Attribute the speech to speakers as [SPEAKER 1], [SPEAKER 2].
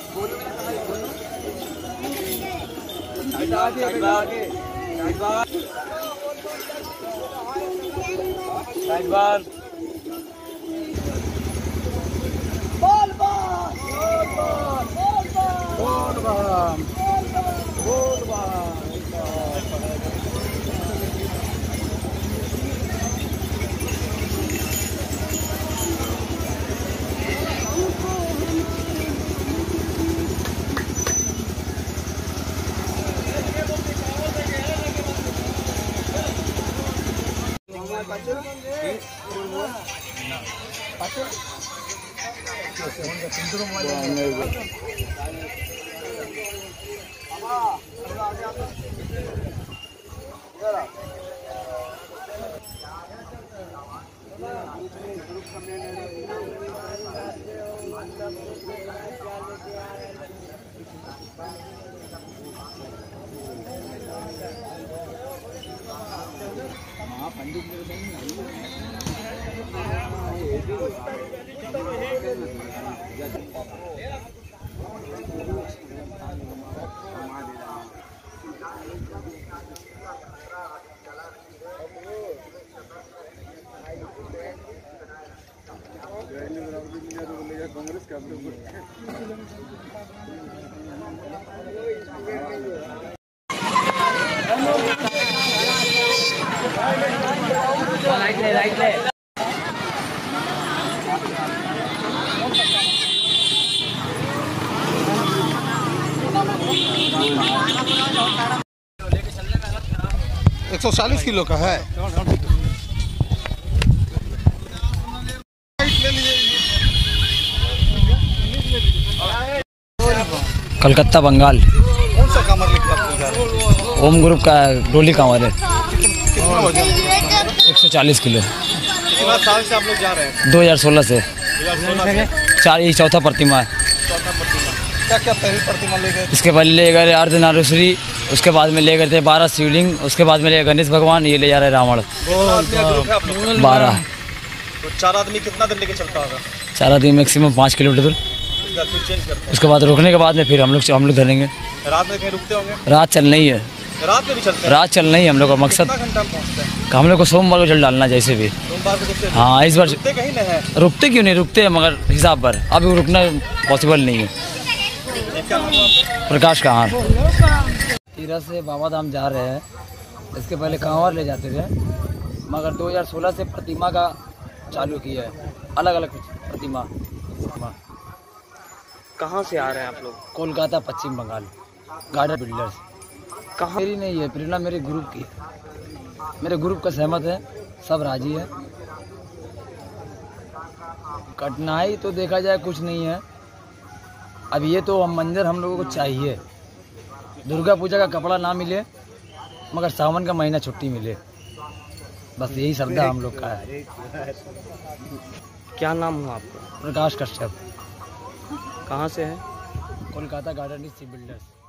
[SPEAKER 1] कांग्रेस का राइट ले $140 किलो का है।
[SPEAKER 2] कलकत्ता बंगाल।
[SPEAKER 1] कौन सा कांवर निकला?
[SPEAKER 2] ओम ग्रुप का डोली कांवर है।
[SPEAKER 1] कितना वजन?
[SPEAKER 2] 140 किलो।
[SPEAKER 1] कितना साल से आप लोग जा रहे हैं?
[SPEAKER 2] 2016 से।
[SPEAKER 1] 2016
[SPEAKER 2] से चौथा प्रतिमा है।
[SPEAKER 1] चौथा प्रतिमा। क्या क्या पहली प्रतिमा ले गए?
[SPEAKER 2] इसके पहले ले गए अर्धनारीश्वरी, उसके बाद में ले गए थे 12 शिवलिंग, उसके बाद में ले गणेश भगवान, ये ले जा रहे रावण। 12।
[SPEAKER 1] तो 4 आदमी कितना दिन लेके चलता होगा?
[SPEAKER 2] 4 आदमी मैक्सिमम 5 किलोमीटर।
[SPEAKER 1] चेंज करते
[SPEAKER 2] उसके बाद रुकने के बाद में फिर हम लोग धरेंगे।
[SPEAKER 1] रात में कहीं रुकते होंगे?
[SPEAKER 2] रात चलना ही है।
[SPEAKER 1] रात में भी चलते हैं?
[SPEAKER 2] रात चलना ही हम लोग का मकसद।
[SPEAKER 1] कितना घंटा में पहुंचते हैं?
[SPEAKER 2] हम लोग को सोमवार को जल डालना जैसे भी।
[SPEAKER 1] सोमवार को रुकते हैं?
[SPEAKER 2] हाँ इस बार
[SPEAKER 1] रुकते कहीं नहीं है?
[SPEAKER 2] रुकते क्यों नहीं, रुकते हैं मगर हिसाब पर। अभी रुकना पॉसिबल नहीं है।
[SPEAKER 1] क्या नाम है आपका?
[SPEAKER 2] प्रकाश कहार। तीरथ से बाबा धाम जा रहे हैं। इसके पहले कांवर ले जाते थे, मगर 2016 से प्रतिमा का चालू किया है। अलग अलग प्रतिमा।
[SPEAKER 3] कहाँ से आ रहे हैं आप लोग?
[SPEAKER 2] कोलकाता, पश्चिम बंगाल। Garden builders. कहाँ मेरी नहीं है, प्रेरणा मेरे ग्रुप की। मेरे ग्रुप का सहमत है, सब राजी है। कठिनाई तो देखा जाए कुछ नहीं है। अब ये तो मंदिर हम लोगों को चाहिए। दुर्गा पूजा का कपड़ा ना मिले, मगर सावन का महीना छुट्टी मिले, बस यही श्रद्धा हम लोग का है।
[SPEAKER 3] क्या नाम हुआ आपका?
[SPEAKER 2] प्रकाश कश्यप।
[SPEAKER 3] कहाँ से है?
[SPEAKER 2] Kolkata garden builders.